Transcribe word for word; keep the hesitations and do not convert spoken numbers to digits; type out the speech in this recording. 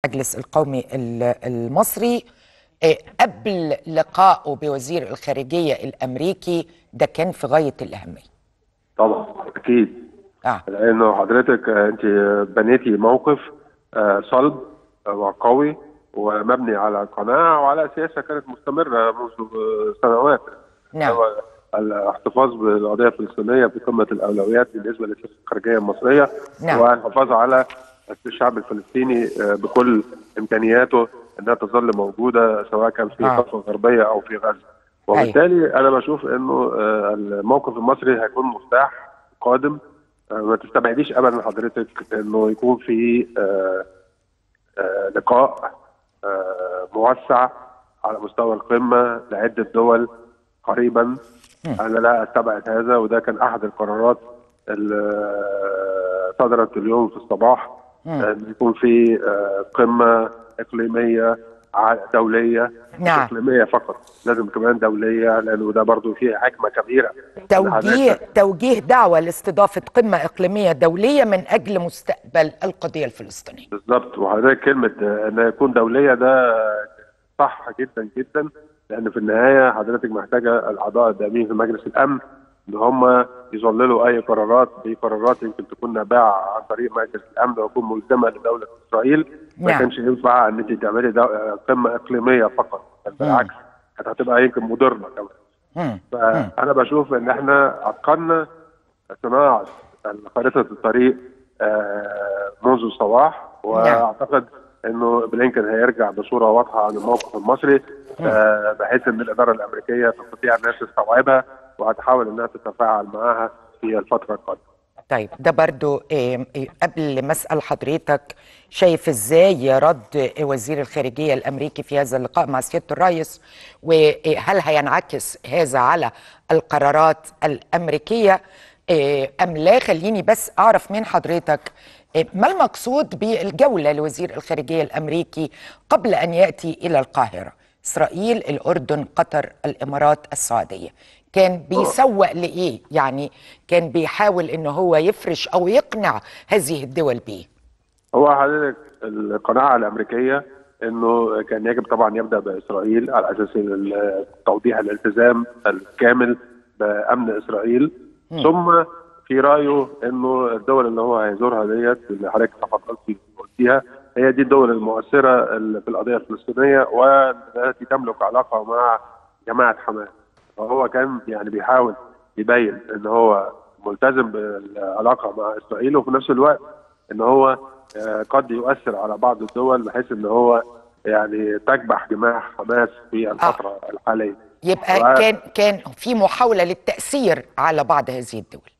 المجلس القومي المصري قبل لقائه بوزير الخارجية الأمريكي ده كان في غاية الأهمية. طبعا أكيد. آه. لأنه حضرتك أنت بنيتي موقف صلب وقوي ومبني على قناعة وعلى سياسة كانت مستمرة منذ سنوات. نعم. الاحتفاظ بالقضية الفلسطينية بقمة الأولويات بالنسبة للسياسة الخارجية المصرية. نعم. والحفاظ على الشعب الفلسطيني بكل إمكانياته أنها تظل موجودة سواء كان في الضفة آه. الغربية أو في غزة. وبالتالي أيوة. أنا بشوف أنه الموقف المصري هيكون مفتاح قادم. ما تستبعديش أبدا حضرتك أنه يكون في لقاء موسع على مستوى القمة لعدة دول قريبا. م. أنا لا أستبعد هذا، وده كان أحد القرارات اللي صدرت اليوم في الصباح، أن يكون في قمة إقليمية دولية. نعم. مش إقليمية فقط، لازم كمان دولية، لأنه ده برضو فيه حكمة كبيرة. توجيه توجيه دعوة لاستضافة قمة إقليمية دولية من أجل مستقبل القضية الفلسطينية. بالضبط. وحضرتك كلمة أن يكون دولية ده صح جدا جدا، لأن في النهاية حضرتك محتاجة الأعضاء الدائمين في مجلس الأمن ان هم يظللوا اي قرارات. دي قرارات يمكن تكون نابعه عن طريق مجلس الامن وتكون ملزمه لدوله اسرائيل. ما كانش ينفع ان انت تعملي قمه اقليميه فقط، بالعكس كانت هتبقى يمكن مضره كمان. فانا بشوف ان احنا اتقنا صناعه خريطه الطريق منذ الصباح، واعتقد انه بلينكن هيرجع بصوره واضحه عن الموقف المصري، بحيث ان الاداره الامريكيه تستطيع انها تستوعبها وهتحاول انها تتفاعل معها في الفتره القادمه. طيب ده برضو إيه قبل ما اسال حضرتك، شايف ازاي رد وزير الخارجيه الامريكي في هذا اللقاء مع سياده الرئيس، وهل هينعكس هذا على القرارات الامريكيه ام لا؟ خليني بس اعرف من حضرتك ما المقصود بالجوله لوزير الخارجيه الامريكي قبل ان ياتي الى القاهره؟ اسرائيل، الاردن، قطر، الامارات، السعوديه. كان بيسوق لإيه؟ يعني كان بيحاول إن هو يفرش أو يقنع هذه الدول بيه. هو حضرتك القناعة الأمريكية إنه كان يجب طبعا يبدأ بإسرائيل على أساس توضيح الالتزام الكامل بأمن إسرائيل. م. ثم في رأيه إنه الدول اللي هو هيزورها ديت اللي حضرتك تفضلتي قلتيها هي دي الدول المؤثرة في القضية الفلسطينية والتي تملك علاقة مع جماعة حماس. فهو كان يعني بيحاول يبين ان هو ملتزم بالعلاقه مع اسرائيل، وفي نفس الوقت ان هو قد يؤثر على بعض الدول بحيث ان هو يعني تكبح جماح حماس في الفتره آه. الحاليه. يبقى و... كان كان في محاوله للتاثير على بعض هذه الدول.